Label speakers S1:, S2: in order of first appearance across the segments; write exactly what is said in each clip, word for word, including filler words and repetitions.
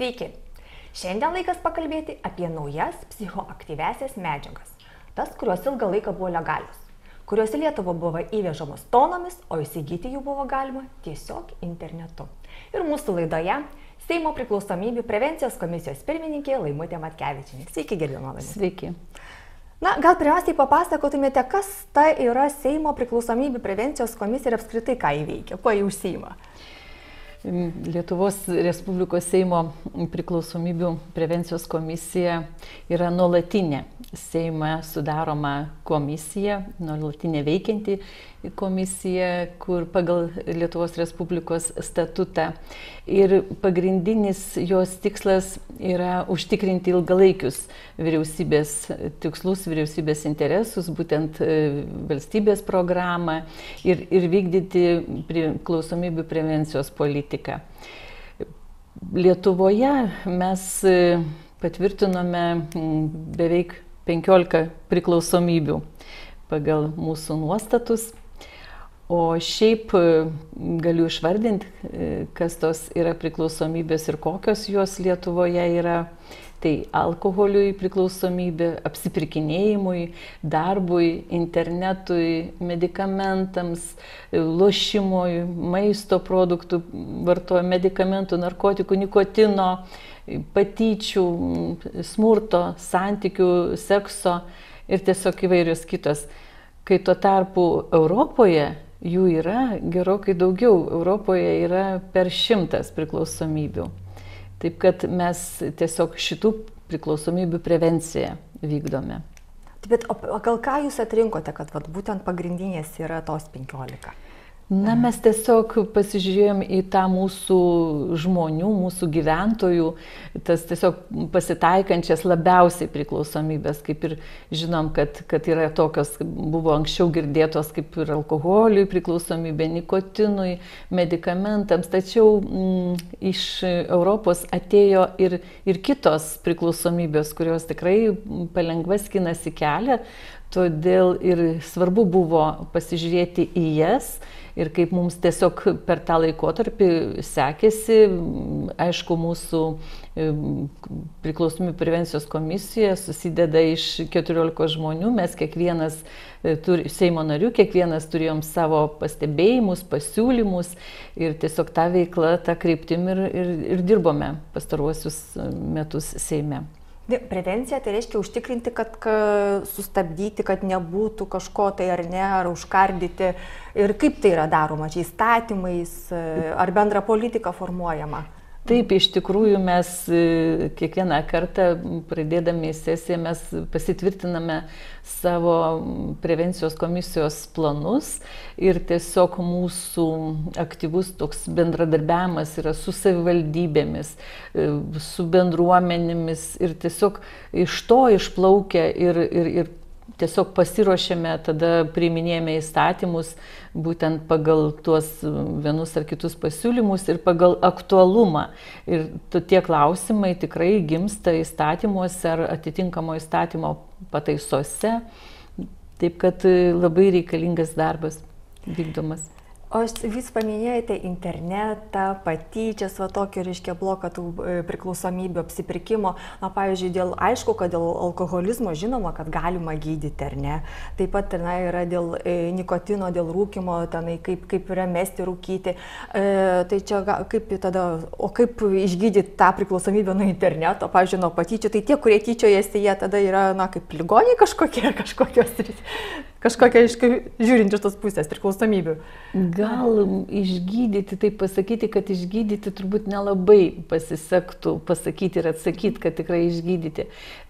S1: Sveiki! Šiandien laikas pakalbėti apie naujas psichoaktyviasias medžiagas. Tas, kurios ilgą laiką buvo legalios, kurios į Lietuvą buvo įvežamos tonomis, o įsigyti jų buvo galima tiesiog internetu. Ir mūsų laidoje Seimo priklausomybių prevencijos komisijos pirmininkė Laimutė Matkevičienė. Sveiki, gerbiama Laimutė.
S2: Sveiki.
S1: Na, gal pirmiausiai papasakotumėte, kas ta yra Seimo priklausomybių prevencijos komisija ir apskritai ką įveikia, kuo jį užsiima?
S2: Lietuvos Respublikos Seimo priklausomybių prevencijos komisija yra nuolatinė Seime sudaroma komisija, nuolatinė veikianti komisija, kur pagal Lietuvos Respublikos statutą. Ir pagrindinis jos tikslas yra užtikrinti ilgalaikius vyriausybės tikslus, vyriausybės interesus, būtent valstybės programą ir, ir vykdyti priklausomybių prevencijos politiką. Lietuvoje mes patvirtinome beveik penkiolika priklausomybių pagal mūsų nuostatus. O šiaip galiu išvardinti, kas tos yra priklausomybės ir kokios jos Lietuvoje yra. Tai alkoholiui priklausomybė, apsipirkinėjimui, darbui, internetui, medikamentams, lošimui, maisto produktų vartojimo, medikamentų, narkotikų, nikotino, patyčių, smurto, santykių, sekso ir tiesiog įvairios kitos. Kai tuo tarpu Europoje jų yra gerokai daugiau. Europoje yra per šimtas priklausomybių. Taip kad mes tiesiog šitų priklausomybių prevenciją vykdome.
S1: Bet o gal ką jūs atrinkote, kad vat, būtent pagrindinės yra tos penkiolika?
S2: Na, mes tiesiog pasižiūrėjom į tą mūsų žmonių, mūsų gyventojų, tas tiesiog pasitaikančias labiausiai priklausomybės, kaip ir žinom, kad, kad yra tokios, buvo anksčiau girdėtos kaip ir alkoholiui priklausomybė, nikotinui, medikamentams, tačiau mm, iš Europos atėjo ir, ir kitos priklausomybės, kurios tikrai palengva skinasi kelią, todėl ir svarbu buvo pasižiūrėti į jas. Ir kaip mums tiesiog per tą laikotarpį sekėsi, aišku, mūsų priklausomybių prevencijos komisija susideda iš keturiolikos žmonių, mes kiekvienas turi, Seimo narių, kiekvienas turėjom savo pastebėjimus, pasiūlymus ir tiesiog tą veiklą, tą kryptim ir, ir, ir dirbome pastaruosius metus Seime.
S1: Prevencija tai reiškia užtikrinti, kad, kad sustabdyti, kad nebūtų kažko tai ar ne, ar užkardyti. Ir kaip tai yra daroma, čia įstatymais, ar bendra politika formuojama?
S2: Taip, iš tikrųjų mes kiekvieną kartą pradėdami sesiją mes pasitvirtiname savo prevencijos komisijos planus ir tiesiog mūsų aktyvus toks bendradarbiavimas yra su savivaldybėmis, su bendruomenėmis ir tiesiog iš to išplaukia ir, ir, ir tiesiog pasiruošėme, tada priiminėjame įstatymus būtent pagal tuos vienus ar kitus pasiūlymus ir pagal aktualumą. Ir tie klausimai tikrai gimsta įstatymuose ar atitinkamo įstatymo pataisose. Taip kad labai reikalingas darbas vykdomas.
S1: O jūs paminėjote internetą, patyčias, va tokio, reiškia, bloką tų priklausomybių, apsipirkimo. Na, pavyzdžiui, dėl, aišku, kad dėl alkoholizmo žinoma, kad galima gydyti, ar ne. Taip pat tenai yra dėl e, nikotino, dėl rūkimo, tenai kaip, kaip yra mesti rūkyti. E, tai čia kaip tada, o kaip išgydyti tą priklausomybę nuo interneto, pavyzdžiui, nuo patyčių. Tai tie, kurie tyčiojasi, jie tada yra, na, kaip ligoniai kažkokie, kažkokios, kažkokie, žiūrint iš tos pusės priklausomybių.
S2: Gal išgydyti, taip pasakyti, kad išgydyti turbūt nelabai pasisektų pasakyti ir atsakyti, kad tikrai išgydyti.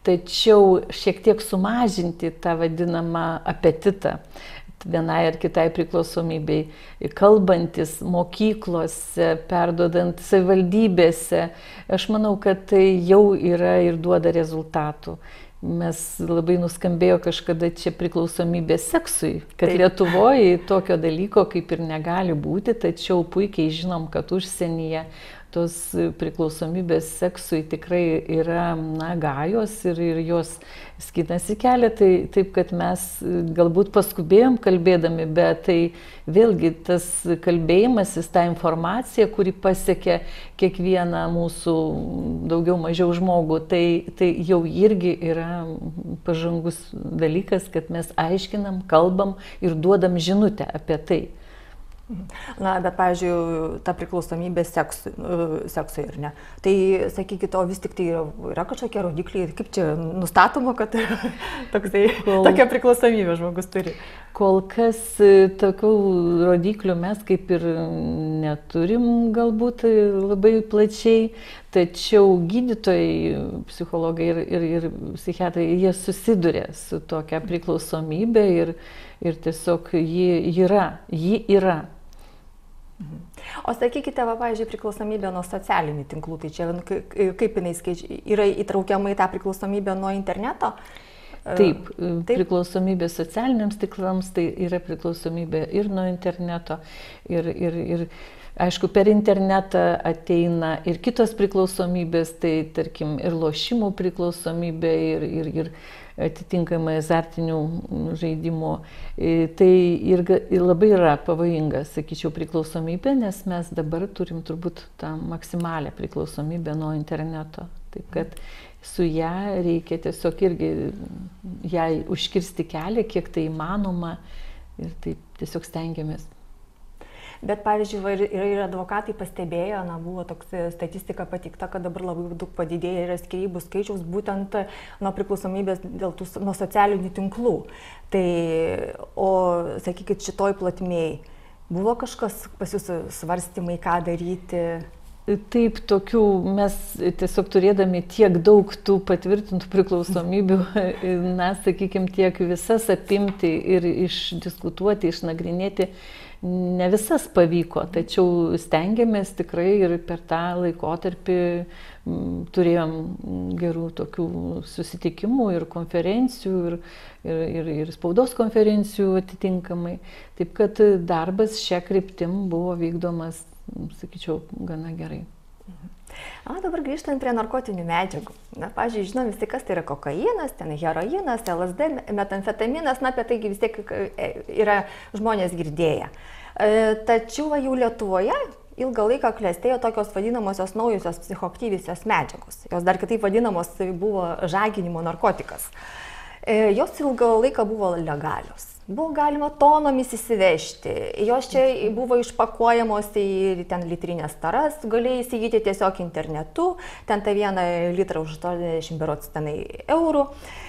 S2: Tačiau šiek tiek sumažinti tą vadinamą apetitą vienai ar kitai priklausomybei, kalbantis mokyklose, perduodant savivaldybėse. Aš manau, kad tai jau yra ir duoda rezultatų. Mes labai nuskambėjo kažkada čia priklausomybė seksui, kad Taip. Lietuvoje tokio dalyko kaip ir negali būti, tačiau puikiai žinom, kad užsienyje tos priklausomybės seksui tikrai yra, na, gajos ir, ir jos skinasi kelią, tai taip, kad mes galbūt paskubėjom kalbėdami, bet tai vėlgi tas kalbėjimasis, ta informacija, kuri pasiekia kiekvieną mūsų daugiau mažiau žmogų, tai, tai jau irgi yra pažangus dalykas, kad mes aiškinam, kalbam ir duodam žinutę apie tai.
S1: Na, bet, pavyzdžiui, ta priklausomybė seksui, seksui ir ne. Tai, sakykite, o vis tik tai yra, yra kažkokie rodikliai, kaip čia nustatoma, kad toksai, Kol... tokia priklausomybė žmogus turi?
S2: Kol kas tokių rodiklių mes kaip ir neturim galbūt labai plačiai, tačiau gydytojai, psichologai ir, ir, ir psichiatrai, jie susiduria su tokia priklausomybė ir, ir tiesiog ji yra, ji yra.
S1: O sakykite, va, pavyzdžiui, priklausomybė nuo socialinių tinklų, tai čia kaip jinai skaičiai, yra įtraukiama į tą priklausomybę nuo interneto?
S2: Taip, Taip, priklausomybė socialiniams tinklams, tai yra priklausomybė ir nuo interneto, ir, ir, ir aišku, per internetą ateina ir kitos priklausomybės, tai tarkim ir lošimų priklausomybė, ir, ir, ir atitinkamai azartinių žaidimų. Tai ir, ir labai yra pavojinga, sakyčiau, priklausomybė, nes mes dabar turim turbūt tą maksimalę priklausomybę nuo interneto. Taip kad su ją reikia tiesiog irgi jai užkirsti kelią, kiek tai įmanoma, ir taip tiesiog stengiamės.
S1: Bet, pavyzdžiui, ir, ir advokatai pastebėjo, na, buvo toks statistika pateikta, kad dabar labai daug padidėja yra skyrybų skaičiaus būtent nuo priklausomybės dėl tų, nuo socialinių tinklų. Tai, o, sakykit, šitoj plotmėj buvo kažkas pas jūsų svarstymai, ką daryti?
S2: Taip, tokių mes tiesiog turėdami tiek daug tų patvirtintų priklausomybių, na, sakykime, tiek visas apimti ir išdiskutuoti, išnagrinėti, ne visas pavyko, tačiau stengiamės tikrai ir per tą laikotarpį turėjom gerų tokių susitikimų ir konferencijų, ir, ir, ir, ir spaudos konferencijų atitinkamai. Taip kad darbas šia kryptim buvo vykdomas, sakyčiau, gana gerai.
S1: A, dabar grįžtant prie narkotinių medžiagų. Na, pavyzdžiui, žinom visi, kas tai yra kokainas, ten heroinas, L S D, metamfetaminas, na, apie tai vis tiek yra žmonės girdėję. Tačiau va, jau Lietuvoje ilgą laiką klestėjo tokios vadinamosios naujosios psichoaktyviosios medžiagos. Jos dar kitaip vadinamos tai buvo žaginimo narkotikas. Jos ilgą laiką buvo legalios. Buvo galima tonomis įsivežti. Jos čia buvo išpakuojamos į ten litrinės taras, galėjai įsigyti tiesiog internetu, ten tą vieną litrą už aštuoniasdešimt berods tenai eurų.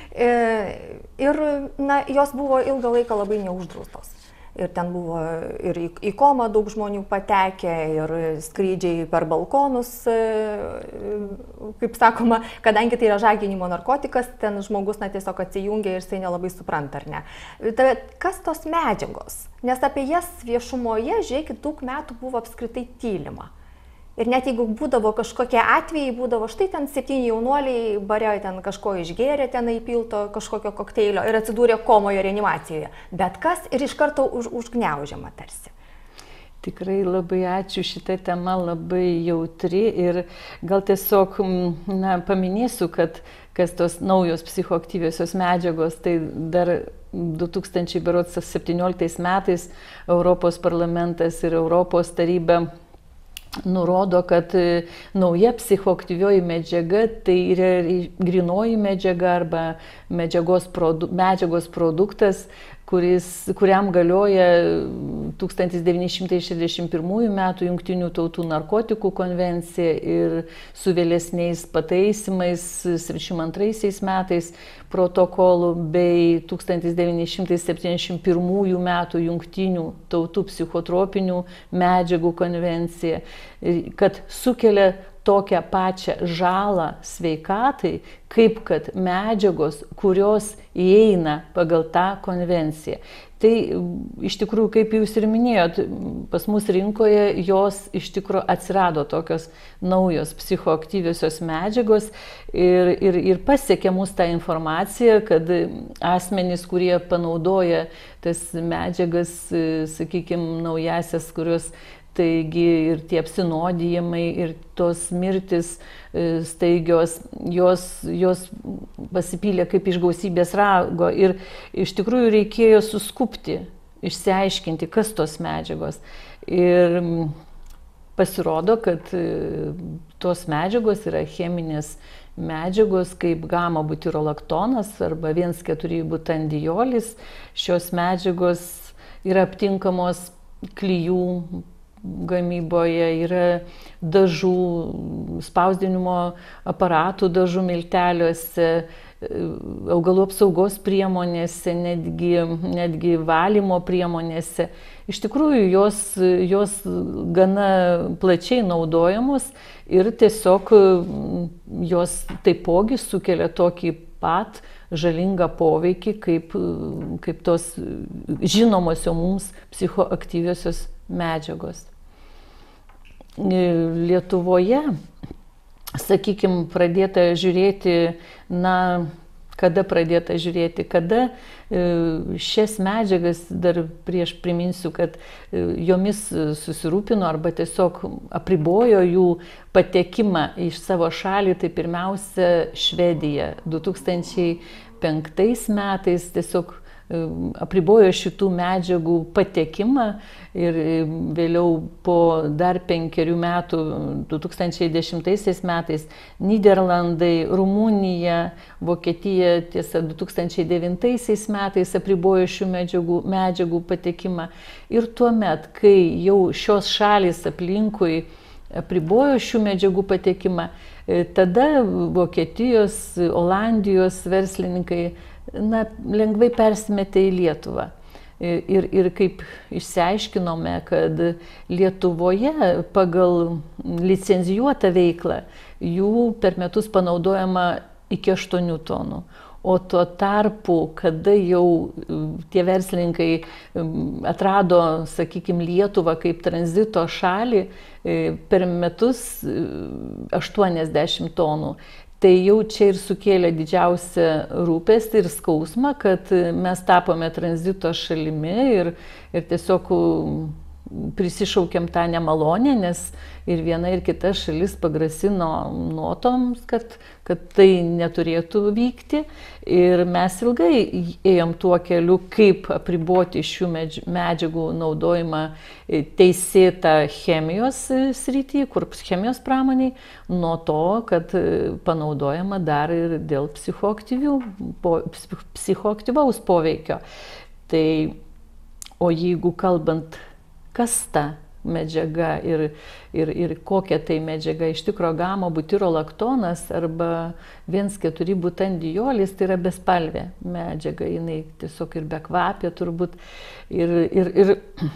S1: Ir na, jos buvo ilgą laiką labai neuždraustos. Ir ten buvo ir į, į komą daug žmonių patekę, ir skrydžiai per balkonus, kaip sakoma, kadangi tai yra žaginimo narkotikas, ten žmogus na, tiesiog atsijungia ir jisai nelabai supranta, ar ne. Bet kas tos medžiagos? Nes apie jas viešumoje, žiūrėkit, daug metų buvo apskritai tylima. Ir net jeigu būdavo kažkokie atvejai, būdavo štai ten septyni jaunuoliai bare ten kažko išgėrė, ten įpilto kažkokio kokteilio ir atsidūrė komoje reanimacijoje. Bet kas ir iš karto už, užgniaužiama tarsi.
S2: Tikrai labai ačiū, šita tema labai jautri ir gal tiesiog na, paminėsiu, kad kas tos naujos psichoaktyviosios medžiagos, tai dar du tūkstančiai septynioliktais metais Europos parlamentas ir Europos taryba nurodo, kad nauja psichoaktyvioji medžiaga tai yra grynoji medžiaga arba medžiagos, produ, medžiagos produktas, kuris, kuriam galioja tūkstantis devyni šimtai šešiasdešimt pirmųjų metų Jungtinių tautų narkotikų konvencija ir su vėlesniais pataisimais septyniasdešimt antraisiais metais protokolų bei tūkstantis devyni šimtai septyniasdešimt pirmųjų metų Jungtinių tautų psichotropinių medžiagų konvencija, kad sukelia tokią pačią žalą sveikatai, kaip kad medžiagos, kurios įeina pagal tą konvenciją. Tai iš tikrųjų, kaip jūs ir minėjot, pas mus rinkoje jos iš tikrųjų atsirado tokios naujos psichoaktyviosios medžiagos ir, ir, ir pasiekė mus tą informaciją, kad asmenys, kurie panaudoja tas medžiagas, sakykime, naujasias, kurios Taigi ir tie apsinuodijimai, ir tos mirtis staigios, jos, jos pasipylė kaip iš gausybės rago. Ir iš tikrųjų reikėjo suskupti, išsiaiškinti, kas tos medžiagos. Ir pasirodo, kad tos medžiagos yra cheminės medžiagos kaip gama-butirolaktonas arba vienas keturi butandiolis. Šios medžiagos yra aptinkamos klijų gamyboje, yra dažų, spausdinimo aparatų dažų milteliuose, augalų apsaugos priemonėse, netgi, netgi valymo priemonėse. Iš tikrųjų, jos, jos gana plačiai naudojamos ir tiesiog jos taipogi sukelia tokį pat žalingą poveikį, kaip, kaip tos žinomos jau mums psichoaktyviosios medžiagos. Lietuvoje, sakykime, pradėta žiūrėti, na, kada pradėta žiūrėti, kada šias medžiagas, dar prieš priminsiu, kad jomis susirūpino arba tiesiog apribojo jų patekimą iš savo šalį, tai pirmiausia Švedija. du tūkstančiai penktais metais tiesiog apribojo šitų medžiagų patekimą ir vėliau po dar penkerių metų, du tūkstančiai dešimtaisiais metais, Nyderlandai, Rumunija, Vokietija, tiesa, du tūkstančiai devintaisiais metais apribojo šių medžiagų, medžiagų patekimą. Ir tuomet, kai jau šios šalys aplinkui apribojo šių medžiagų patekimą, tada Vokietijos, Olandijos verslininkai na, lengvai persimetė į Lietuvą. Ir, ir kaip išsiaiškinome, kad Lietuvoje pagal licencijuotą veiklą jų per metus panaudojama iki aštuonių tonų. O tuo tarpu, kada jau tie verslininkai atrado, sakykime, Lietuvą kaip tranzito šalį, per metus aštuoniasdešimt tonų. Tai jau čia ir sukėlė didžiausią rūpestį ir skausmą, kad mes tapome tranzito šalimi ir, ir tiesiog prisišaukėm tą nemalonę, nes ir viena ir kita šalis pagrasino nuotoms, kad, kad tai neturėtų vykti. Ir mes ilgai ėjom tuo keliu, kaip apriboti šių medžiagų naudojimą teisėtą chemijos srity, kur chemijos pramoniai, nuo to, kad panaudojama dar ir dėl psichoaktyvių, po, psichoaktyvaus poveikio. Tai, o jeigu kalbant, kas ta medžiaga ir, ir, ir kokia tai medžiaga, iš tikro gama-butirolaktonas arba vienas keturi butandiolis, tai yra bespalvė medžiaga, jinai tiesiog ir bekvapė turbūt. Ir, ir, ir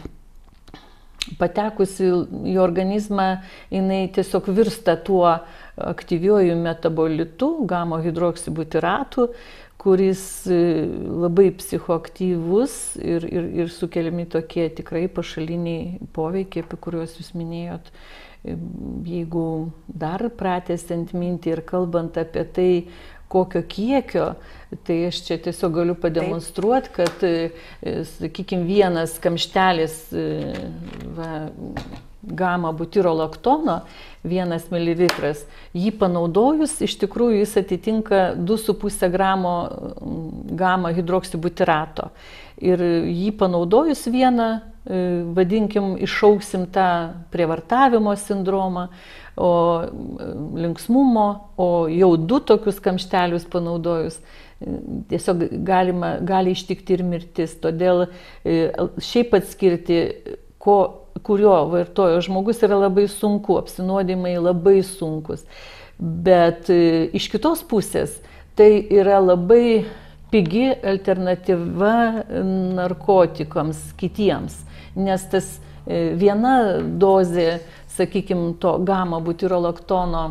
S2: patekusi į organizmą, jinai tiesiog virsta tuo aktyviuoju metabolitu, gama-hidroksibutiratu, kuris labai psichoaktyvus ir, ir, ir sukeliami tokie tikrai pašaliniai poveikiai, apie kuriuos jūs minėjot. Jeigu dar pratęsiant mintį ir kalbant apie tai, kokio kiekio, tai aš čia tiesiog galiu pademonstruoti, kad, sakykime, vienas kamštelis va, gama-butirolaktono, vienas mililitras, jį panaudojus, iš tikrųjų jis atitinka du su puse gramo gama-hidroksibutirato. Ir jį panaudojus vieną, vadinkim, iššauksim tą prievartavimo sindromą, o linksmumo, o jau du tokius kamštelius panaudojus, tiesiog galima, gali ištikti ir mirtis. Todėl šiaip atskirti, ko kurio vartojo žmogus, yra labai sunku, apsinuodimai labai sunkus. Bet iš kitos pusės tai yra labai pigi alternatyva narkotikams kitiems, nes tas viena dozė, sakykime, to gama-butirolaktono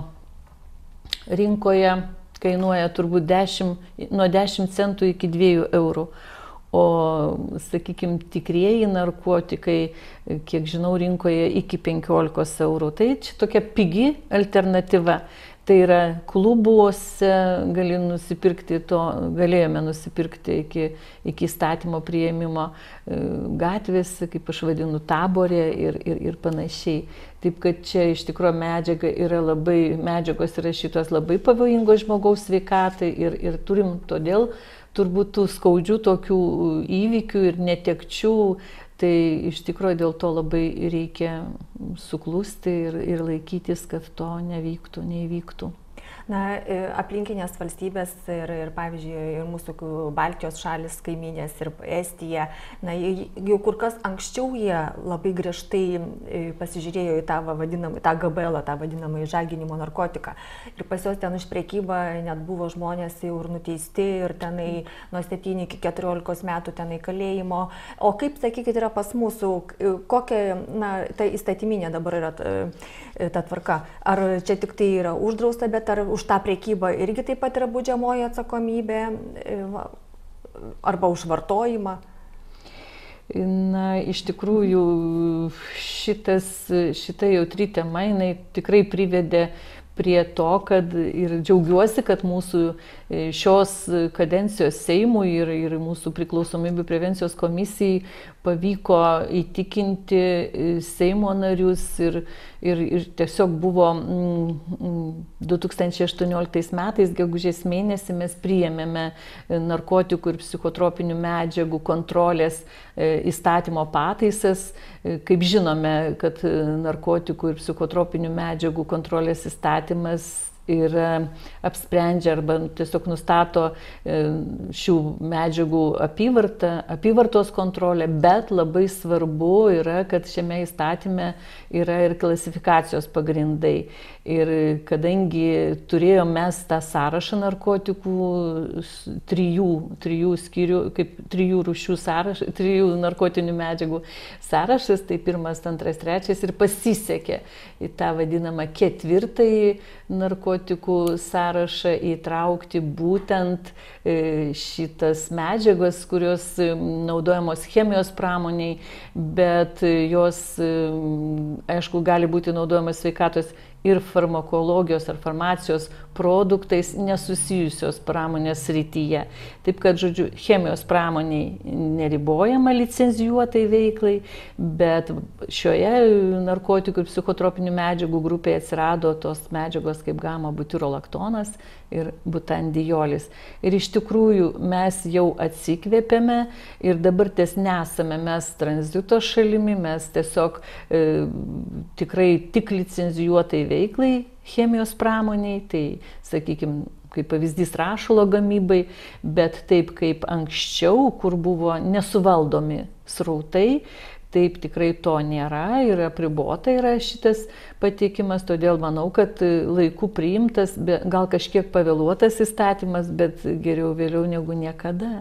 S2: rinkoje kainuoja turbūt dešimt, nuo dešimt centų iki dviejų eurų. O, sakykime, tikrieji narkotikai, kiek žinau, rinkoje iki penkiolikos eurų. Tai čia tokia pigi alternatyva. Tai yra klubuose gali nusipirkti to, galėjome nusipirkti iki, iki įstatymo priėmimo, gatvėse, kaip aš vadinu, taborė ir, ir, ir panašiai. Taip kad čia iš tikrųjų medžiaga yra labai, medžiagos yra šitos labai pavojingos žmogaus sveikatai ir, ir turim todėl turbūt tų skaudžių tokių įvykių ir netekčių. Tai iš tikrųjų dėl to labai reikia suklusti ir, ir laikytis, kad to nevyktų, neįvyktų.
S1: Na, aplinkinės valstybės ir, ir pavyzdžiui, ir mūsų Baltijos šalis, kaiminės ir Estija, na, jau kur kas anksčiau jie labai griežtai pasižiūrėjo į tą vadinamą, tą G B L, tą vadinamą žaginimo narkotiką. Ir pas juos ten už prekybą net buvo žmonės jau ir nuteisti ir tenai nuo septynių iki keturiolikos metų tenai kalėjimo. O kaip, sakykit, yra pas mūsų, kokia, na, ta įstatyminė dabar yra ta, ta tvarka? Ar čia tik tai yra uždrausta, bet ar už tą prekybą irgi taip pat yra baudžiamoji atsakomybė arba už vartojimą?
S2: Na, iš tikrųjų, šitas, šita jautri tema, jinai tikrai privedė prie to, kad ir džiaugiuosi, kad mūsų šios kadencijos Seimui ir, ir mūsų priklausomybių prevencijos komisijai pavyko įtikinti Seimo narius ir, ir, ir tiesiog buvo du tūkstančiai aštuonioliktais metais, gegužės mėnesį, mes priėmėme narkotikų ir psichotropinių medžiagų kontrolės įstatymo pataisas. Kaip žinome, kad narkotikų ir psichotropinių medžiagų kontrolės įstatymas ir apsprendžia arba tiesiog nustato šių medžiagų apyvartą, apyvartos kontrolę, bet labai svarbu yra, kad šiame įstatyme yra ir klasifikacijos pagrindai. Ir kadangi turėjome mes tą sąrašą narkotikų, trijų, trijų skyrių, kaip trijų rūšių sąrašą, trijų narkotinių medžiagų sąrašas, tai pirmas, antras, trečias ir pasisekė į tą vadinamą ketvirtąjį narkotikų sąrašą įtraukti būtent šitas medžiagas, kurios naudojamos chemijos pramoniai, bet jos, aišku, gali būti naudojamos sveikatos ir farmakologijos ar farmacijos produktais nesusijusios pramonės srityje. Taip kad, žodžiu, chemijos pramoniai neribojama licencijuotai veiklai, bet šioje narkotikų ir psichotropinių medžiagų grupėje atsirado tos medžiagos kaip gama butirolaktonas ir butandijolis. Ir iš tikrųjų mes jau atsikvėpėme ir dabar ties nesame mes tranzito šalimi, mes tiesiog e, tikrai tik licencijuotai veiklai chemijos pramoniai, tai, sakykime, kaip pavyzdys rašalo gamybai, bet taip kaip anksčiau, kur buvo nesuvaldomi srautai, taip tikrai to nėra ir apribota yra šitas pateikimas, todėl manau, kad laiku priimtas, gal kažkiek pavėluotas įstatymas, bet geriau vėliau negu niekada.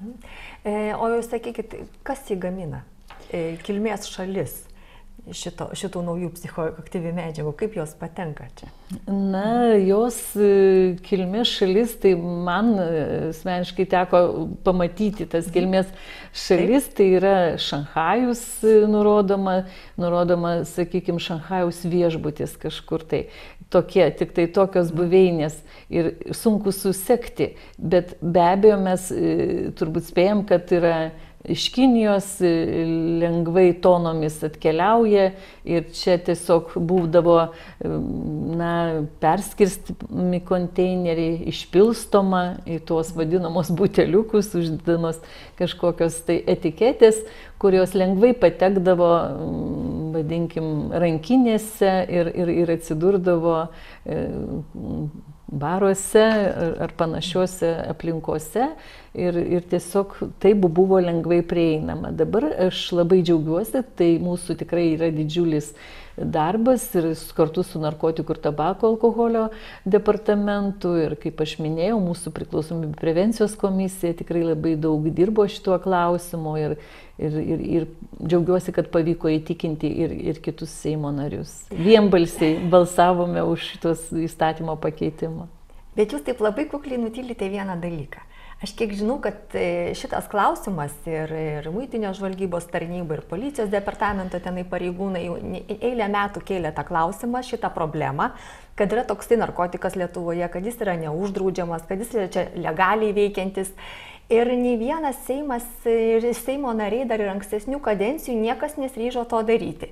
S1: O jūs sakykit, kas jį gamina? Kilmės šalis šito, šitų naujų psichoaktyvių medžiagų, kaip jos patenka čia?
S2: Na, jos kilmės šalis, tai man asmeniškai teko pamatyti tas kilmės šalis, tai yra Šanchajus nurodoma, nurodoma, sakykime, Šanchajaus viešbutis kažkur tai. Tokie, tik tai tokios buveinės ir sunku susekti, bet be abejo mes turbūt spėjom, kad yra iš Kinijos lengvai tonomis atkeliauja ir čia tiesiog būdavo, na, perskirstami konteineriai, išpilstoma į tuos vadinamos buteliukus, uždedamos kažkokios tai etiketės, kurios lengvai patekdavo, vadinkim, rankinėse ir, ir, ir atsidurdavo baruose ar panašiuose aplinkose ir, ir tiesiog taip buvo lengvai prieinama. Dabar aš labai džiaugiuosi, tai mūsų tikrai yra didžiulis darbas ir kartu su narkotikų ir tabako alkoholio departamentu ir, kaip aš minėjau, mūsų priklausomybių prevencijos komisija tikrai labai daug dirbo šituo klausimu ir, ir, ir, ir džiaugiuosi, kad pavyko įtikinti ir, ir kitus Seimo narius. Vienbalsiai balsavome už šitos įstatymo pakeitimą.
S1: Bet jūs taip labai kukliai nutylite vieną dalyką. Aš kiek žinau, kad šitas klausimas ir, ir muitinės žvalgybos tarnyba, ir policijos departamento tenai pareigūnai jau eilę metų kėlė tą klausimą, šitą problemą, kad yra toksai narkotikas Lietuvoje, kad jis yra neuždraudžiamas, kad jis yra čia legaliai veikiantis. Ir nei vienas Seimas ir Seimo nariai dar ir ankstesnių kadencijų niekas nesiryžo to daryti.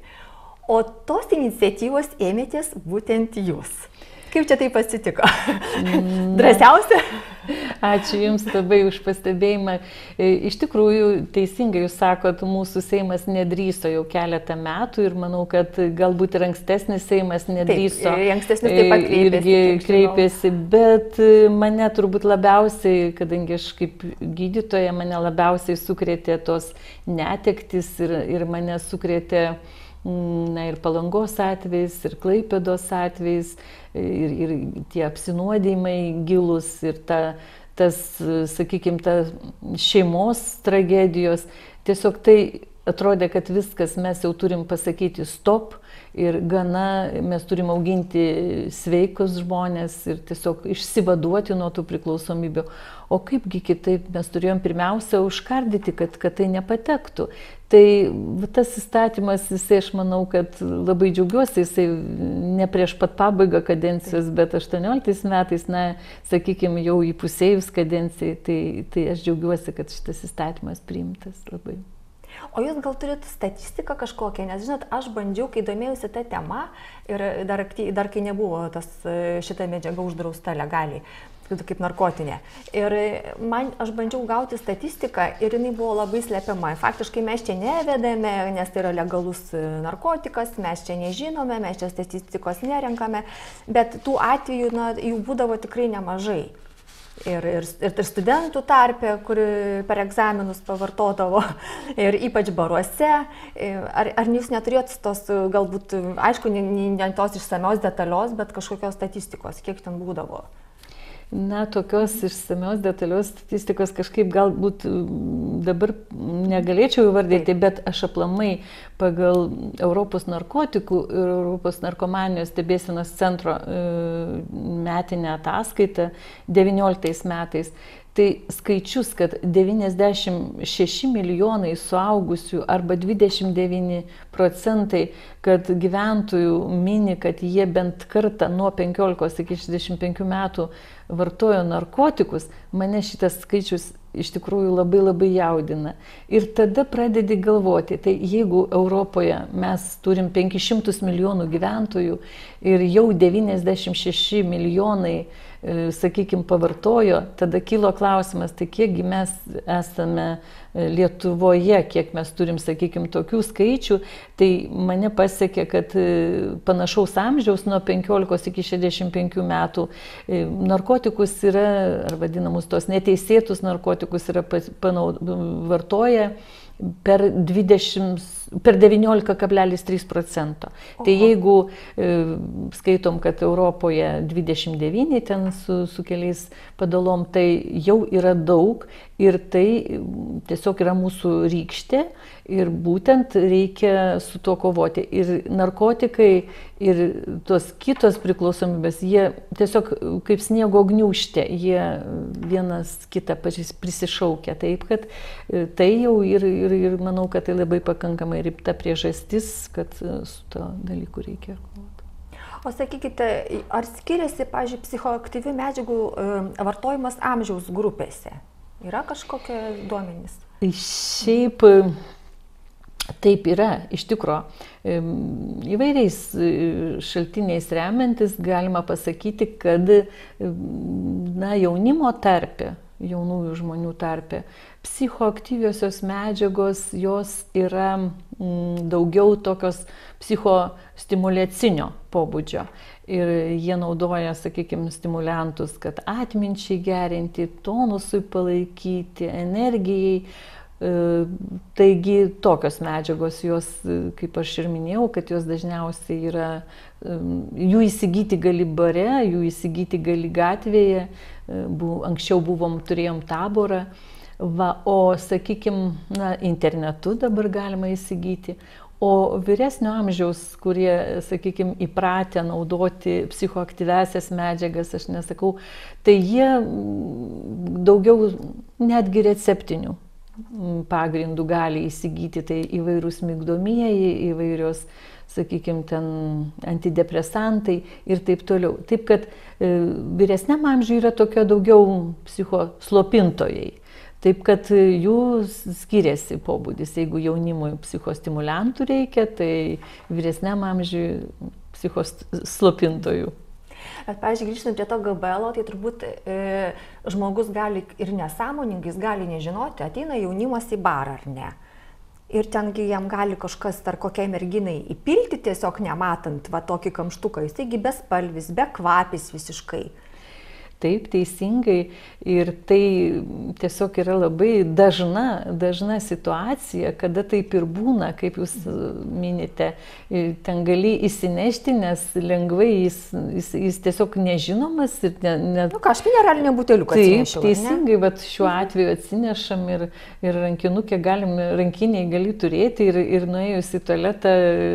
S1: O tos iniciatyvos ėmėtės būtent jūs. Kaip čia taip atsitiko? Drąsiausia?
S2: Ačiū Jums labai už pastebėjimą. Iš tikrųjų, teisingai Jūs sakot, mūsų Seimas nedrįso jau keletą metų ir manau, kad galbūt ir ankstesnis Seimas nedrįso.
S1: Taip, ankstesnis taip pat kreipėsi.
S2: Irgi kreipėsi, bet mane turbūt labiausiai, kadangi aš kaip gydytoja, mane labiausiai sukrėtė tos netektis ir, ir mane sukrėtė na, ir Palangos atvejais, ir Klaipėdos atvejais, ir, ir tie apsinuodėjimai gilus, ir ta, tas, sakykime, ta šeimos tragedijos. Tiesiog tai atrodė, kad viskas, mes jau turim pasakyti stop ir gana mes turim auginti sveikus žmonės ir tiesiog išsivaduoti nuo tų priklausomybių. O kaipgi kitaip, mes turėjom pirmiausia užkardyti, kad, kad tai nepatektų. Tai tas įstatymas, jisai, aš manau, kad labai džiaugiuosi, jisai ne prieš pat pabaigą kadencijos, bet aštuonioliktais metais, na, sakykime, jau įpusėjus kadencijai, tai, tai aš džiaugiuosi, kad šitas įstatymas priimtas labai.
S1: O jūs gal turite statistiką kažkokią, nes žinot, aš bandžiau, kai domėjausi tą temą ir dar, dar kai nebuvo tas, šita medžiaga uždrausta legaliai, kaip narkotinė. Ir man, aš bandžiau gauti statistiką ir jinai buvo labai slepiama. Faktiškai mes čia nevedame, nes tai yra legalus narkotikas, mes čia nežinome, mes čia statistikos nerenkame, bet tų atvejų, na, jų būdavo tikrai nemažai. Ir, ir, ir studentų tarpe, kuri per egzaminus pavartodavo, ir ypač baruose. Ar, ar jūs neturėjot tos, galbūt, aišku, ne, ne tos išsamios detalios, bet kažkokios statistikos, kiek ten būdavo?
S2: Na, tokios išsamios detalios statistikos kažkaip galbūt dabar negalėčiau įvardyti, bet aš aplamai pagal Europos narkotikų ir Europos narkomanijos stebėsenos centro metinę ataskaitą devynioliktais metais. Tai skaičius, kad devyniasdešimt šeši milijonai suaugusių arba dvidešimt devyni procentai, kad gyventojų mini, kad jie bent kartą nuo penkiolikos iki šešiasdešimt penkių metų vartojo narkotikus, mane šitas skaičius iš tikrųjų labai labai jaudina. Ir tada pradedi galvoti, tai jeigu Europoje mes turim penkis šimtus milijonų gyventojų ir jau devyniasdešimt šeši milijonai, sakykime, pavartojo, tada kilo klausimas, tai kiekgi mes esame Lietuvoje, kiek mes turim, sakykime, tokių skaičių, tai mane pasiekė, kad panašaus amžiaus nuo penkiolikos iki šešiasdešimt penkių metų narkotikus yra, ar vadinamus tos neteisėtus narkotikus yra panaud, vartoja per, dvidešimt, per devyniolika kablelis trys procento. Tai jeigu e, skaitom, kad Europoje dvidešimt devyni ten su, su keliais padalom, tai jau yra daug ir tai tiesiog yra mūsų rykštė ir būtent reikia su tuo kovoti. Ir narkotikai ir tos kitos priklausomybės, jie tiesiog kaip sniego gniūžtė, jie vienas kitą prisišaukia. Taip, kad tai jau ir, ir, ir manau, kad tai labai pakankamai rimta priežastis, kad su to dalyku reikia kovoti.
S1: O sakykite, ar skiriasi, pavyzdžiui, psichoaktyvių medžiagų vartojimas amžiaus grupėse? Yra kažkokie duomenys?
S2: Šiaip taip yra, iš tikro. Įvairiais šaltiniais remiantis galima pasakyti, kad na, jaunimo tarpe, jaunųjų žmonių tarpe, psichoaktyviosios medžiagos, jos yra m, daugiau tokios psichostimuliacinio pobūdžio. Ir jie naudoja, sakykime, stimuliantus, kad atminčiai gerinti, tonusui palaikyti, energijai. Taigi tokios medžiagos, jos, kaip aš ir minėjau, kad jos dažniausiai yra, jų įsigyti gali bare, jų įsigyti gali gatvėje, anksčiau buvom, turėjom taborą, va, o, sakykime, na, internetu dabar galima įsigyti. O vyresnio amžiaus, kurie, sakykime, įpratę naudoti psichoaktyviasias medžiagas, aš nesakau, tai jie daugiau netgi receptinių pagrindų gali įsigyti, tai įvairūs migdomieji, įvairios, sakykime, ten antidepresantai ir taip toliau. Taip, kad e, vyresniam amžiui yra tokia daugiau psichoslopintojai. Taip, kad jų skiriasi pobūdis. Jeigu jaunimui psichostimuliantų reikia, tai vyresniam amžiui psichoslopintojų.
S1: Bet, pavyzdžiui, grįžtant prie to G B L, tai turbūt e, žmogus gali ir nesąmoningai, jis gali nežinoti, ateina jaunimas į barą ar ne. Ir tengi jam gali kažkas ar kokiai merginai įpilti, tiesiog nematant va tokį kamštuką, jis taigi bespalvis, be kvapis visiškai.
S2: Taip, teisingai. Ir tai tiesiog yra labai dažna, dažna situacija, kada taip ir būna, kaip jūs minite. Ten gali įsinešti, nes lengvai jis, jis, jis tiesiog nežinomas. Ir ne, ne...
S1: Nu ką, aš mineralinę buteliuką atsinešiau.
S2: Taip, teisingai, bet šiuo atveju atsinešam ir, ir rankinukę galim, rankiniai gali turėti ir, ir nuėjus į tualetą,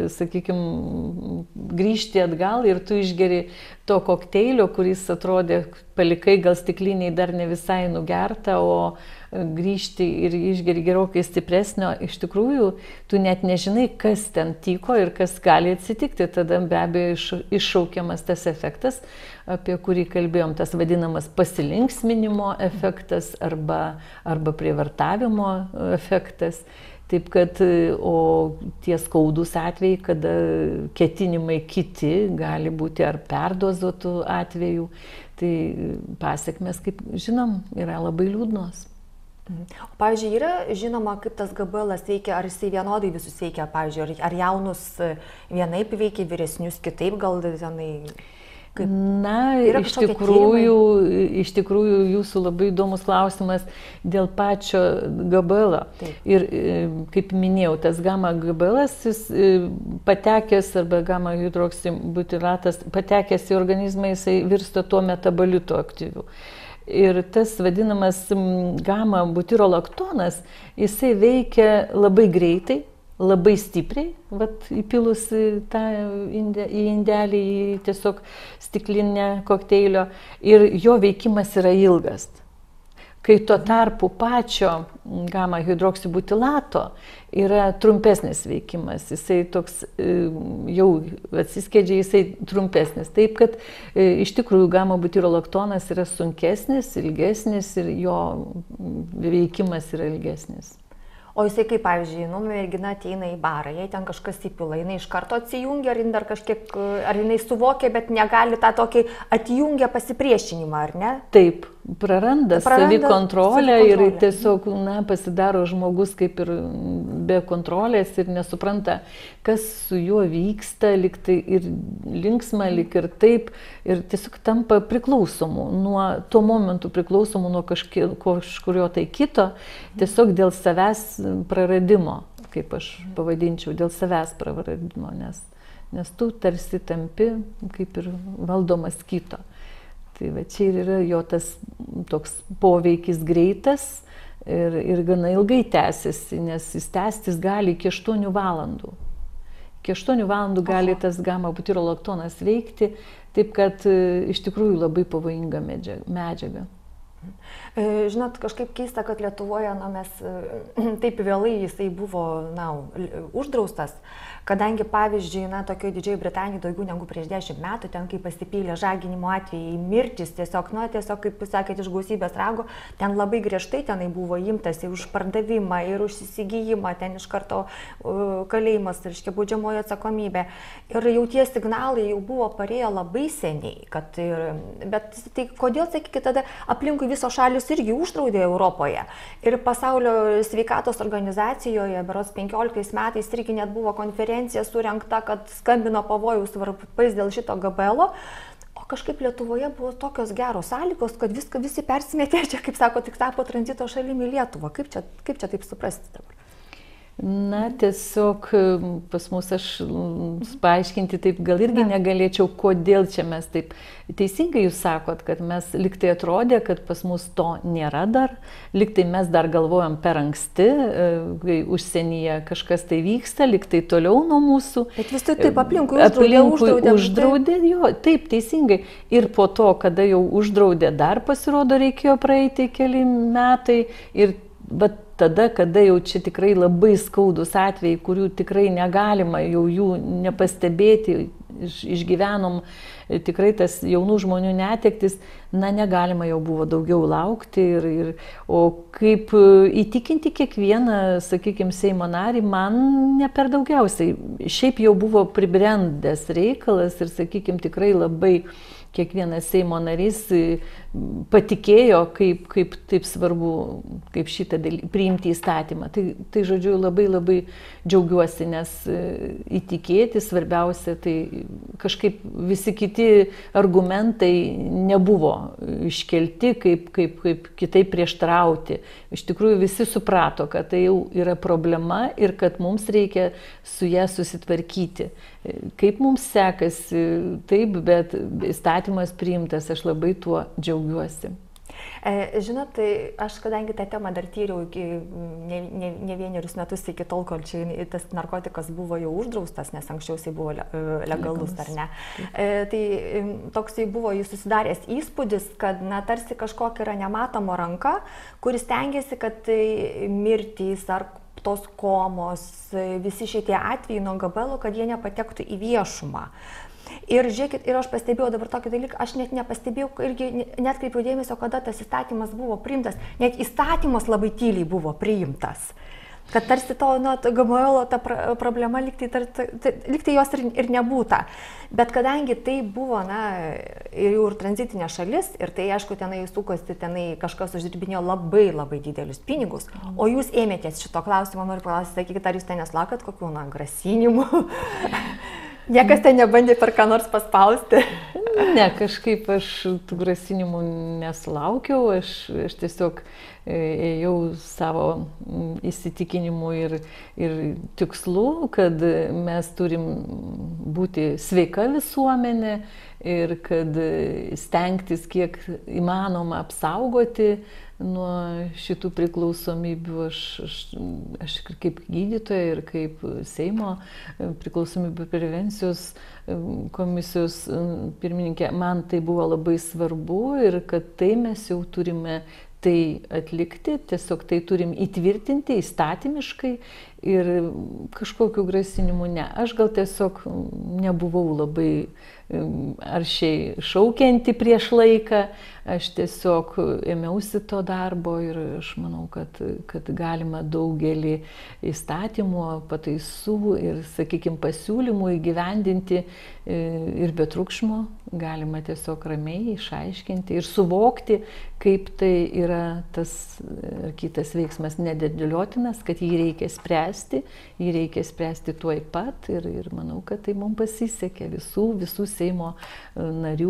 S2: sakykime, grįžti atgal ir tu išgeri to kokteilio, kuris atrodė, palikai gal stikliniai dar ne visai nugerta, o grįžti ir išgeri gerokai stipresnio, iš tikrųjų, tu net nežinai, kas ten tyko ir kas gali atsitikti. Tada be abejo iššaukiamas tas efektas, apie kurį kalbėjom, tas vadinamas pasilinksminimo efektas arba, arba prievartavimo efektas. Taip kad, o tie skaudus atvejai, kada ketinimai kiti, gali būti ar perdozuotų atvejų, tai pasekmės, kaip žinom, yra labai liūdnos.
S1: O, pavyzdžiui, yra žinoma, kaip tas G B L veikia, ar jisai vienodai visus veikia, pavyzdžiui, ar jaunus vienaip veikia, vyresnius kitaip, gal tenai... Kaip?
S2: Na, iš tikrųjų, iš tikrųjų, jūsų labai įdomus klausimas dėl pačio G B L. Ir, kaip minėjau, tas gamma G B L, jis patekęs, arba gamma hidroksibutiratas, patekęs į organizmą, jisai virsta tuo metabolitu aktyviu. Ir tas vadinamas gamma butirolaktonas, jisai veikia labai greitai, labai stipriai, vat, įpilus tą inde, į indelį, į tiesiog stiklinę kokteilio, ir jo veikimas yra ilgas. Kai tuo tarpu pačio gamma hidroksibutilato yra trumpesnis veikimas, jisai toks jau atsiskiedžia, jisai trumpesnis. Taip, kad iš tikrųjų gamma butirolaktonas yra sunkesnis, ilgesnis ir jo veikimas yra ilgesnis.
S1: O jisai kaip, pavyzdžiui, nu, mergina ateina į barą, jei ten kažkas įpila, jinai iš karto atsijungia, ar jinai dar kažkiek, ar jinai suvokia, bet negali tą tokį atjungia pasipriešinimą, ar ne?
S2: Taip, praranda, praranda savikontrolę ir tiesiog, na, pasidaro žmogus kaip ir be kontrolės ir nesupranta, kas su juo vyksta, lyg tai ir linksma, lyg ir taip, ir tiesiog tampa priklausomu, nuo tuo momentu priklausomu nuo kažkurio tai kito, tiesiog dėl savęs praradimo, kaip aš pavadinčiau, dėl savęs praradimo, nes, nes tu tarsi tampi kaip ir valdomas kito. Tai va čia ir yra jo tas toks poveikis greitas ir, ir gana ilgai tęsiasi, nes jis tęstis gali iki aštuonių valandų. Iki aštuonių valandų gali tas gamma butirolaktonas veikti, taip kad iš tikrųjų labai pavojinga medžiaga.
S1: Žinot, kažkaip keista, kad Lietuvoje, na, mes taip vėlai jisai buvo, na, uždraustas, kadangi, pavyzdžiui, na, tokioje Didžioji Britanija daugiau negu prieš dešimt metų, ten kai pasipylė žaginimo atvejai, mirtis, tiesiog, na, tiesiog, kaip jūs sakėte, iš gausybės rago, ten labai griežtai tenai buvo imtasi už pardavimą ir už įsigijimą, ten iš karto uh, kalėjimas, reiškia, baudžiamoji atsakomybė. Ir jau tie signalai jau buvo parėję labai seniai, kad ir, bet tai kodėl, sakykite, tada aplinkui visos šalis irgi uždraudė Europoje. Ir Pasaulio sveikatos organizacijoje, berods penkioliktais metais, irgi net buvo konferencija surengta, kad skambino pavojaus varpais dėl šito G B L. O kažkaip Lietuvoje buvo tokios geros sąlygos, kad viską visi persimetė, čia, kaip sako, tik tapo tranzito šalimi Lietuvą. Kaip čia, kaip čia taip suprasti dabar?
S2: Na, tiesiog pas mus aš paaiškinti taip gal irgi negalėčiau, kodėl čia mes taip. Teisingai jūs sakot, kad mes liktai atrodė, kad pas mus to nėra dar, liktai mes dar galvojam per anksti, kai užsienyje kažkas tai vyksta, liktai toliau nuo mūsų.
S1: Bet vis tai taip aplinkui uždraudė,
S2: uždraudė, uždraudė, jo, taip, teisingai. Ir po to, kada jau uždraudė, dar pasirodo reikėjo praeiti keli metai ir bet tada, kada jau čia tikrai labai skaudus atvejai, kurių tikrai negalima jau jų nepastebėti, iš, išgyvenom tikrai tas jaunų žmonių netektis, na negalima jau buvo daugiau laukti. Ir, ir, o kaip įtikinti kiekvieną, sakykime, Seimo narį, man ne per daugiausiai. Šiaip jau buvo pribrendęs reikalas ir, sakykime, tikrai labai kiekvienas Seimo narys patikėjo, kaip, kaip taip svarbu, kaip šitą daly, priimti įstatymą. Tai, tai, žodžiu, labai labai džiaugiuosi, nes įtikėti svarbiausia, tai kažkaip visi kiti argumentai nebuvo iškelti, kaip, kaip, kaip kitaip prieštarauti. Iš tikrųjų visi suprato, kad tai jau yra problema ir kad mums reikia su ją susitvarkyti. Kaip mums sekasi, taip, bet įstatymas priimtas, aš labai tuo džiaugiuosi.
S1: Žinot, tai aš kadangi tą temą dar tyriau iki ne, ne, ne vienerius metus iki tol, kol čia tas narkotikas buvo jau uždraustas, nes anksčiau jisai buvo legalus, ar ne. Tai toks buvo jis susidaręs įspūdis, kad na, tarsi kažkokia yra nematoma ranka, kuris tengiasi, kad tai mirtys ar tos komos, visi šitie atvejai nuo gabalo, kad jie nepatektų į viešumą. Ir žiūrėkit, ir aš pastebėjau dabar tokį dalyką, aš net nepastebėjau, irgi net kreipiau dėmesio, kada tas įstatymas buvo priimtas, net įstatymas labai tyliai buvo priimtas. Kad tarsi to, na, Gamoelo ta problema liktai, tar, liktai jos ir, ir nebūta. Bet kadangi tai buvo, na, ir jau ir tranzitinė šalis, ir tai, aišku, tenai sukosi, tenai kažkas uždirbinėjo labai labai didelius pinigus, o jūs ėmėtės šito klausimo, noriu paklausyti, sakykit, ar jūs ten neslakat kokių, na, grasinimų? Niekas ten nebandė per ką nors paspausti?
S2: Ne, kažkaip aš tų grasinimų nesulaukiau, aš, aš tiesiog ėjau savo įsitikinimu ir, ir tikslu, kad mes turim būti sveika visuomenė ir kad stengtis kiek įmanoma apsaugoti nuo šitų priklausomybių. Aš, aš, aš kaip gydytoja ir kaip Seimo priklausomybių prevencijos komisijos pirmininkė, man tai buvo labai svarbu ir kad tai mes jau turime tai atlikti, tiesiog tai turim įtvirtinti įstatymiškai ir kažkokių grasinimų ne. Aš gal tiesiog nebuvau labai aršiai šaukianti prieš laiką, aš tiesiog ėmiausi to darbo ir aš manau, kad, kad galima daugelį įstatymų, pataisų ir, sakykime, pasiūlymų įgyvendinti ir be triukšmo, galima tiesiog ramiai išaiškinti ir suvokti, kaip tai yra tas ar kitas veiksmas nedėliotinas, kad jį reikia spręsti, jį reikia spręsti tuoj pat ir, ir manau, kad tai mums pasisekė visų, visų Seimo narių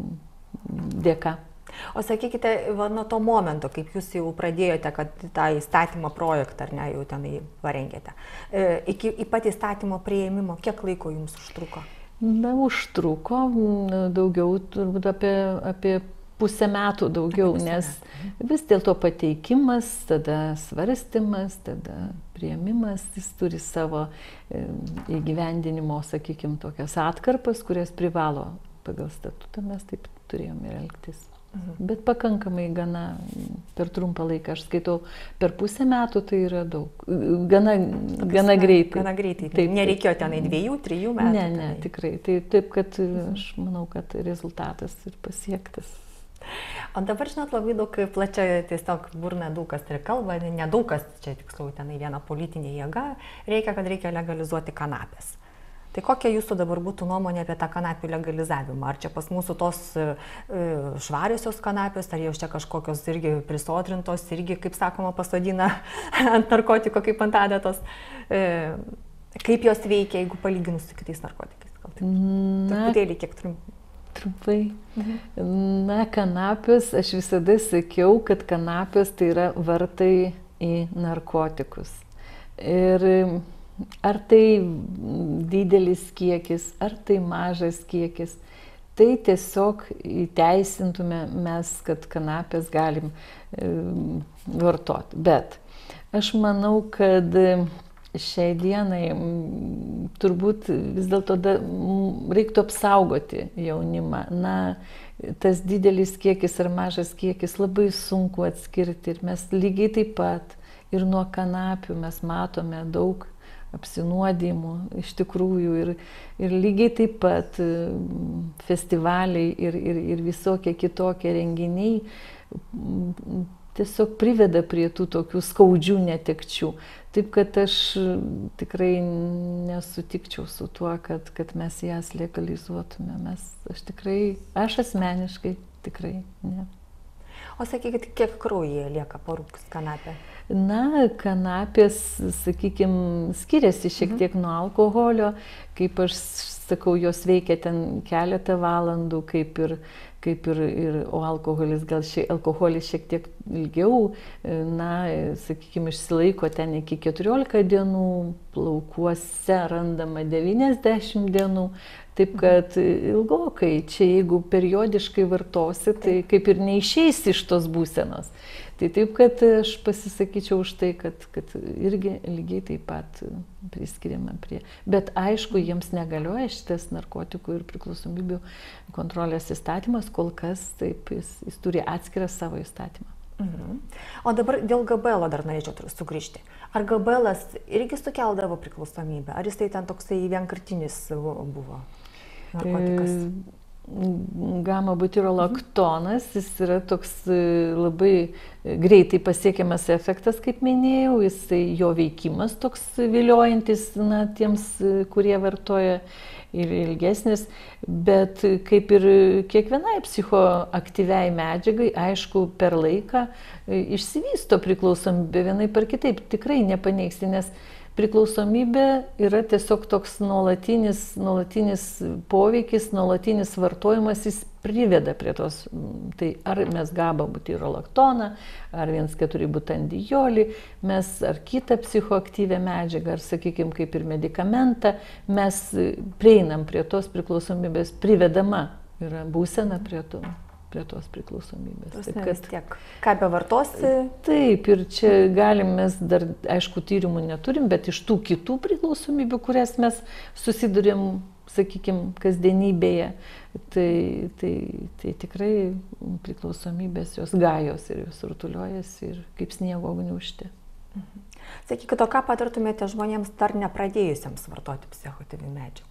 S2: dėka.
S1: O sakykite, va, nuo to momento, kaip jūs jau pradėjote, kad tą įstatymo projektą, ar ne, jau tenai parengėte, iki, iki pat įstatymo priėmimo, kiek laiko jums užtruko?
S2: Na, užtruko daugiau, turbūt apie, apie pusę metų daugiau, nes vis dėlto pateikimas, tada svarstymas, tada priėmimas, jis turi savo įgyvendinimo, sakykime, tokias atkarpas, kurias privalo pagal statutą, mes taip turėjome ir elgtis. Mhm. Bet pakankamai gana per trumpą laiką, aš skaitau, per pusę metų tai yra daug, gana, gana greitai.
S1: Gana greitai, taip, nereikėjo tenai dviejų, trijų metų.
S2: Ne, ne, tikrai, tai, taip, kad aš manau, kad rezultatas ir pasiektas.
S1: O dabar, žinot, labai daug plačia tiesiog burna daug kas ir kalba, nedaug kas, čia tiksliau tenai viena politinė jėga, reikia, kad reikia legalizuoti kanapės. Tai kokia jūsų dabar būtų nuomonė apie tą kanapių legalizavimą? Ar čia pas mūsų tos e, švariosios kanapės, ar jau čia kažkokios irgi prisodrintos, irgi, kaip sakoma, pasodina ant narkotiko, kaip ant adatos? E, kaip jos veikia, jeigu palyginus su kitais narkotikais? Gal taip, truputėlį kiek turim.
S2: Trumpai. Mhm. Na, kanapės, aš visada sakiau, kad kanapės tai yra vartai į narkotikus. Ir ar tai didelis kiekis, ar tai mažas kiekis, tai tiesiog įteisintume mes, kad kanapės galim vartoti. Bet aš manau, kad šiai dienai turbūt vis dėlto reiktų apsaugoti jaunimą. Na, tas didelis kiekis ar mažas kiekis labai sunku atskirti ir mes lygiai taip pat ir nuo kanapių mes matome daug apsinuodimų iš tikrųjų ir, ir lygiai taip pat festivaliai ir, ir, ir visokie kitokie renginiai tiesiog priveda prie tų tokių skaudžių netekčių. Taip kad aš tikrai nesutikčiau su tuo, kad, kad mes jas legalizuotume. Mes, aš tikrai, aš asmeniškai tikrai ne.
S1: O sakykit, kiek kraujyje lieka parūkius kanapę?
S2: Na, kanapės, sakykime, skiriasi šiek tiek nuo alkoholio. Kaip aš sakau, jos veikia ten keletą valandų, kaip ir, kaip ir, ir o alkoholis, gal ši, alkoholis šiek tiek ilgiau, na, sakykime, išsilaiko ten iki keturiolika dienų, plaukuose randama devyniasdešimt dienų. Taip kad ilgokai, čia jeigu periodiškai vartosi, tai kaip ir neišeisi iš tos būsenos. Tai taip, kad aš pasisakyčiau už tai, kad, kad irgi lygiai taip pat priskiriama prie. Bet aišku, jiems negalioja šitas narkotikų ir priklausomybių kontrolės įstatymas, kol kas taip jis, jis turi atskirą savo įstatymą.
S1: Mhm. O dabar dėl G B L dar norėčiau sugrįžti. Ar G B L irgi sukeldavo priklausomybę? Ar jis tai ten toksai vienkartinis buvo narkotikas?
S2: Gama butirolaktonas, jis yra toks labai greitai pasiekiamas efektas, kaip minėjau, jisai, jo veikimas toks viliojantis, na, tiems, kurie vartoja ir ilgesnis, bet kaip ir kiekvienai psichoaktyviai medžiagai, aišku, per laiką išsivysto priklausomybė vienaip ar kitaip, tikrai nepaneigsi, nes priklausomybė yra tiesiog toks nuolatinis, nuolatinis poveikis, nuolatinis vartojimas, jis priveda prie tos, tai ar mes gaba butirolaktoną, ar vienas keturi butandijolį, mes ar kitą psichoaktyvę medžiagą, ar, sakykime, kaip ir medikamentą, mes prieinam prie tos priklausomybės, privedama yra būsena prie to. prie tos priklausomybės.
S1: Taip, kad tiek, ką bevartosi.
S2: Taip, ir čia galim mes dar, aišku, tyrimų neturim, bet iš tų kitų priklausomybių, kurias mes susidurėm, sakykime, kasdienybėje, tai, tai, tai tikrai priklausomybės jos gajos ir jos rutuliuojasi ir kaip sniego gniūžtė.
S1: Mhm. Sakykite, o ką patartumėte žmonėms dar nepradėjusiems vartoti psichoaktyvių medžiagų?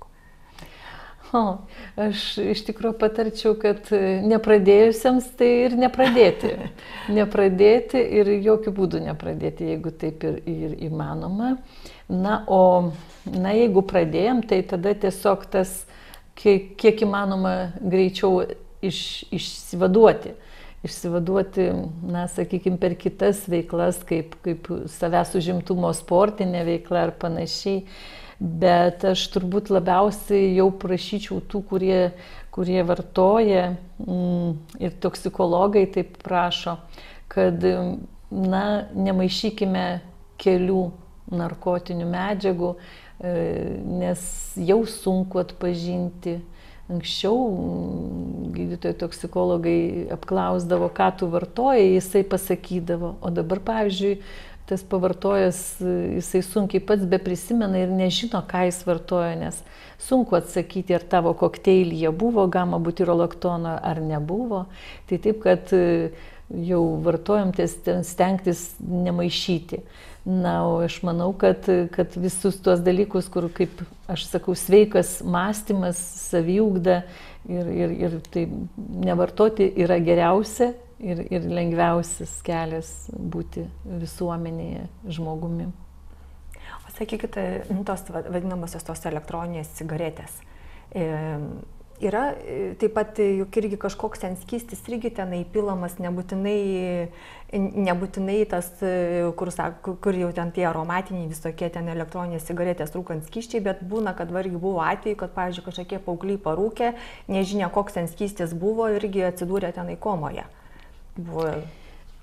S2: O, aš iš tikrųjų patarčiau, kad nepradėjusiems tai ir nepradėti. Nepradėti ir jokių būdų nepradėti, jeigu taip ir, ir įmanoma. Na, o na, jeigu pradėjom, tai tada tiesiog tas kiek, kiek įmanoma greičiau iš, išsivaduoti. Išsivaduoti, na, sakykime, per kitas veiklas, kaip, kaip savęs užimtumo sportinė veikla ar panašiai. Bet aš turbūt labiausiai jau prašyčiau tų, kurie, kurie vartoja mm, ir toksikologai taip prašo, kad, na, nemaišykime kelių narkotinių medžiagų, e, nes jau sunku atpažinti. Anksčiau gydytojai toksikologai apklausdavo, ką tu vartojai, jisai pasakydavo, o dabar, pavyzdžiui, tas pavartojas, jisai sunkiai pats beprisimena ir nežino, ką jis vartoja, nes sunku atsakyti, ar tavo kokteilyje buvo gama butirolaktono ar nebuvo. Tai taip, kad jau vartojam stengtis nemaišyti. Na, o aš manau, kad, kad visus tuos dalykus, kur, kaip aš sakau, sveikas mąstymas, saviugda ir, ir, ir tai nevartoti yra geriausia. Ir, ir lengviausias kelias būti visuomenėje žmogumi.
S1: O sakykite, tos vadinamosios tos elektroninės cigaretės. E, yra taip pat juk irgi kažkoks ten skystis, irgi ten įpilamas, nebūtinai, nebūtinai tas, kur, kur jau ten tie aromatiniai visokie ten elektroninės cigaretės rūkant skysčiai, bet būna, kad vargi buvo atveju, kad, pavyzdžiui, kažkokie paaugliai parūkė, nežinia, koks ten skystis buvo, irgi atsidūrė ten į komoje. Buvo.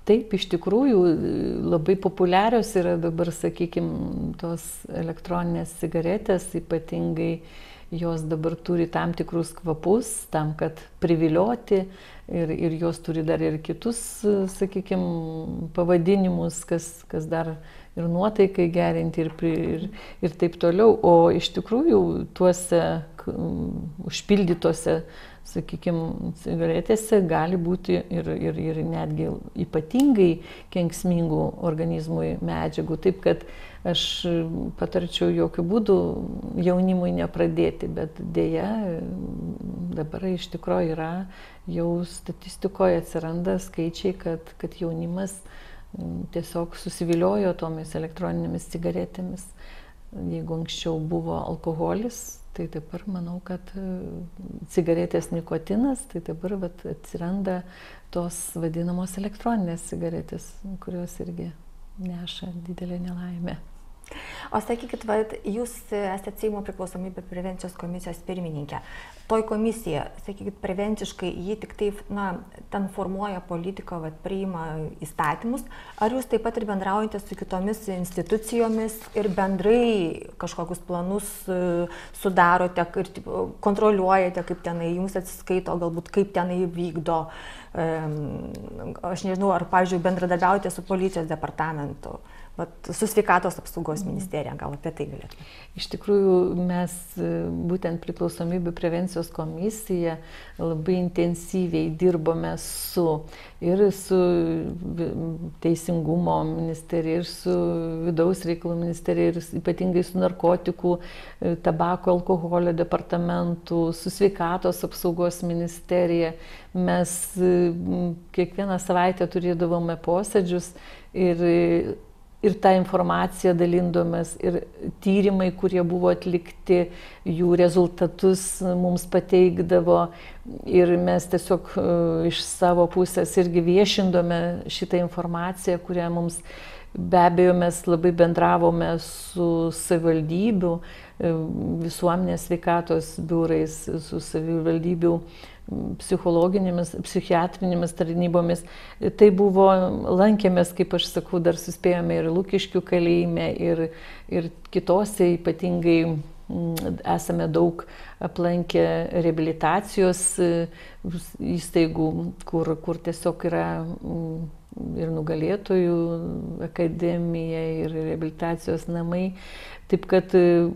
S2: taip, iš tikrųjų labai populiarios yra dabar, sakykime, tos elektroninės cigaretės, ypatingai jos dabar turi tam tikrus kvapus, tam, kad privilioti ir, ir jos turi dar ir kitus, sakykime, pavadinimus, kas, kas dar ir nuotaikai gerinti ir, ir, ir taip toliau. O iš tikrųjų tuose užpildytose, sakykime, cigaretėse gali būti ir, ir, ir netgi ypatingai kenksmingų organizmui medžiagų. Taip kad aš patarčiau jokių būdų jaunimui nepradėti, bet dėja dabar iš tikrųjų yra jau statistikoje atsiranda skaičiai, kad, kad jaunimas tiesiog susiviliojo tomis elektroninėmis cigaretėmis. Jeigu anksčiau buvo alkoholis, tai dabar manau, kad cigaretės nikotinas, tai dabar vat, atsiranda tos vadinamos elektroninės cigaretės, kurios irgi neša didelę nelaimę.
S1: O sakykit, vat, jūs esate Seimo priklausomybė prevencijos komisijos pirmininkė. Toj komisija, sakykit, prevenciškai jį tik taip, na, ten formuoja politiką, vat, priima įstatymus. Ar jūs taip pat ir bendraujate su kitomis institucijomis ir bendrai kažkokius planus sudarote ir kontroliuojate, kaip tenai jums atsiskaito, galbūt kaip tenai vykdo? Aš nežinau, ar, pavyzdžiui, bendradarbiaujate su policijos departamentu, su sveikatos apsaugos ministerija, gal apie tai galėtume?
S2: Iš tikrųjų, mes būtent priklausomybių prevencijos komisija labai intensyviai dirbome su ir su Teisingumo ministerija, ir su Vidaus reikalų ministerija, ir ypatingai su narkotikų, tabako, alkoholio departamentu, su sveikatos apsaugos ministerija. Mes kiekvieną savaitę turėdavome posėdžius ir ir tą informaciją dalindomės, ir tyrimai, kurie buvo atlikti, jų rezultatus mums pateikdavo, ir mes tiesiog iš savo pusės irgi viešindome šitą informaciją, kurią mums be abejo mes labai bendravome su savivaldybių, visuomenės sveikatos biurais, su savivaldybių psichologinėmis, psichiatrinėmis tarnybomis. Tai buvo, lankėmės, kaip aš sakau, dar suspėjome ir Lukiškių kalėjime, ir, ir kitose ypatingai esame daug aplankę reabilitacijos įstaigų, kur, kur tiesiog yra ir nugalėtojų akademija, ir reabilitacijos namai. Taip kad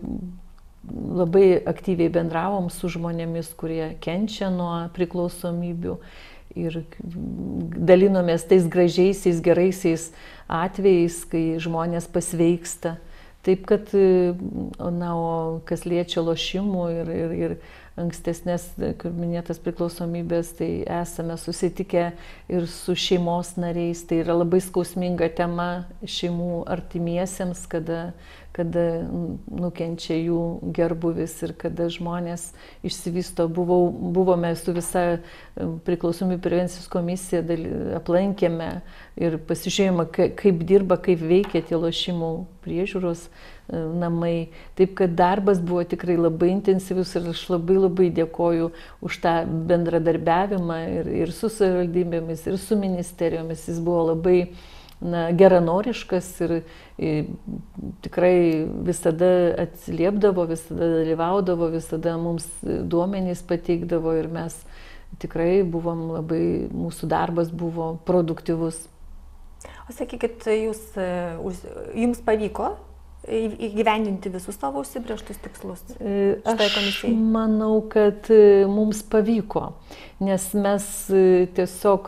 S2: labai aktyviai bendravom su žmonėmis, kurie kenčia nuo priklausomybių, ir dalinomės tais gražiaisiais, geraisiais atvejais, kai žmonės pasveiksta. Taip kad, na, o kas liečia lošimų ir, ir, ir ankstesnės, kaip minėtas, priklausomybės, tai esame susitikę ir su šeimos nariais. Tai yra labai skausminga tema šeimų artimiesiems, kada, kada nukenčia jų gerbūvis ir kada žmonės išsivysto. Buvau, buvome su visa priklausomybių prevencijos komisija, aplankėme ir pasižiūrėjome, kaip dirba, kaip veikia tie lošimų priežiūros namai. Taip kad darbas buvo tikrai labai intensyvus ir aš labai labai dėkoju už tą bendradarbiavimą ir, ir su savivaldybėmis, ir su ministerijomis. Jis buvo labai, na, geranoriškas ir, ir tikrai visada atsiliepdavo, visada dalyvaudavo, visada mums duomenys pateikdavo ir mes tikrai buvom labai, mūsų darbas buvo produktyvus.
S1: O sakykit, jūs, jums pavyko įgyvendinti visus savo užsibrėžtus tikslus šitai komisijai?
S2: Aš manau, kad mums pavyko, nes mes tiesiog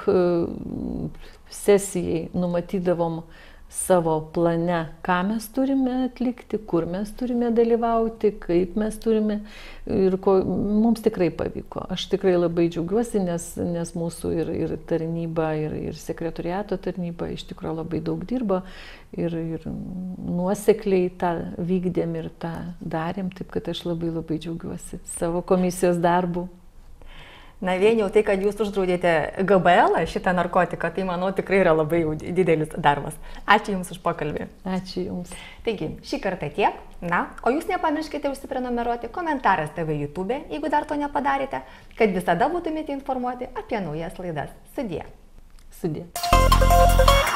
S2: sesijai numatydavom savo plane, ką mes turime atlikti, kur mes turime dalyvauti, kaip mes turime, ir ko, mums tikrai pavyko. Aš tikrai labai džiaugiuosi, nes, nes mūsų ir, ir tarnyba, ir, ir sekretoriato tarnyba iš tikrųjų labai daug dirbo ir, ir nuosekliai tą vykdėm ir tą darėm, taip kad aš labai labai džiaugiuosi savo komisijos darbu.
S1: Na, vien jau tai, kad jūs uždraudėte G B L, šitą narkotiką, tai manau tikrai yra labai didelis darbas. Ačiū Jums už pokalbį.
S2: Ačiū Jums.
S1: Taigi, šį kartą tiek. Na, o Jūs nepamirškite užsiprenumeruoti Komentaras T V YouTube, jeigu dar to nepadarėte, kad visada būtumėte informuoti apie naujas laidas. Sudie.
S2: Sudė.